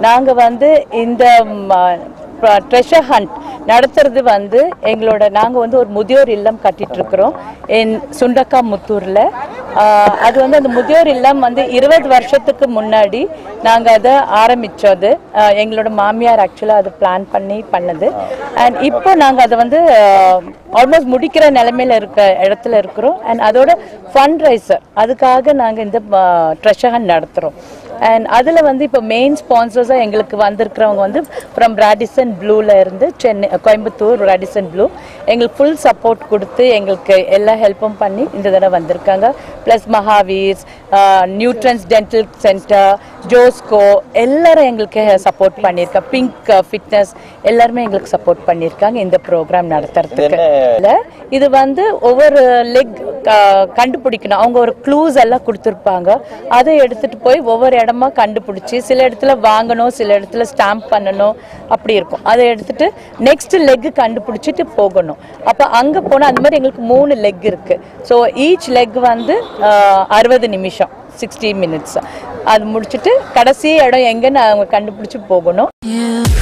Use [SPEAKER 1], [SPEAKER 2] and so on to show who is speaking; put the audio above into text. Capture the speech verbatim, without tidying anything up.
[SPEAKER 1] நாங்கள் வந்து இந்த ட்ரெஷர் ஹண்ட் நடத்துறது வந்து எங்களோட நாங்கள் வந்து ஒரு முதியோர் இல்லம் கட்டிட்டு இருக்கிறோம் என் சுண்டக்கா முத்தூரில். அது வந்து அந்த முதியோர் இல்லம் வந்து இருபது வருஷத்துக்கு முன்னாடி நாங்கள் அதை ஆரம்பித்தது. எங்களோட மாமியார் ஆக்சுவலாக அதை பிளான் பண்ணி பண்ணது. அண்ட் இப்போ நாங்கள் அதை வந்து ஆல்மோஸ்ட் முடிக்கிற நிலைமையில் இருக்க இடத்துல இருக்கிறோம். அண்ட் அதோட ஃபண்ட் ரைசர் அதுக்காக நாங்கள் இந்த ட்ரெஷர் ஹண்ட் நடத்துகிறோம். அண்ட் அதில் வந்து இப்போ மெயின் ஸ்பான்சர்ஸாக எங்களுக்கு வந்திருக்கிறவங்க வந்து ஃப்ரம் ராடிசன் ப்ளூவில் இருந்து சென்னை கோயம்புத்தூர் ராடிசன் ப்ளூ எங்களுக்கு ஃபுல் சப்போர்ட் கொடுத்து எங்களுக்கு எல்லா ஹெல்ப்பும் பண்ணி இந்த தடவை வந்திருக்காங்க. Plus Mahaveers, neutrons dental centre, Josco எல்லாரும் எங்களுக்கு சப்போர்ட் பண்ணியிருக்காங்க. பிங்க் ஃபிட்னஸ் எல்லாருமே எங்களுக்கு சப்போர்ட் பண்ணியிருக்காங்க இந்த ப்ரோக்ராம் நடத்துறதுக்கு. இல்லை இது வந்து ஒவ்வொரு லெக் கண்டுபிடிக்கணும். அவங்க ஒரு க்ளூஸ் எல்லாம் கொடுத்துருப்பாங்க. அதை எடுத்துகிட்டு போய் ஒவ்வொரு இடமா கண்டுபிடிச்சி சில இடத்துல வாங்கணும், சில இடத்துல ஸ்டாம்ப் பண்ணணும், அப்படி இருக்கும். அதை எடுத்துட்டு நெக்ஸ்ட் லெக் கண்டுபிடிச்சிட்டு போகணும். அப்போ அங்கே போனால் அந்த மாதிரி எங்களுக்கு மூணு லெக் இருக்கு. ஸோ ஈச் லெக் வந்து அறுபது நிமிஷம் சிக்ஸ்டி மினிட்ஸ். அது முடிச்சுட்டு கடைசி இடம் எங்கன்னு அவங்க கண்டுபிடிச்சி போகணும்.